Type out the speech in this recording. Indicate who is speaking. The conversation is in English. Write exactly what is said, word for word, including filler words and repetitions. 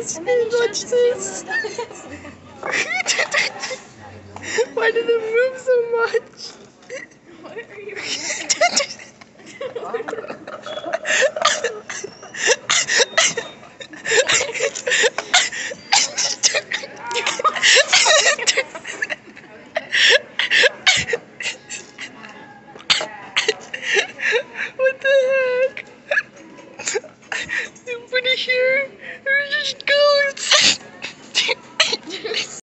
Speaker 1: this, watch this. Why did it move so much?
Speaker 2: What are you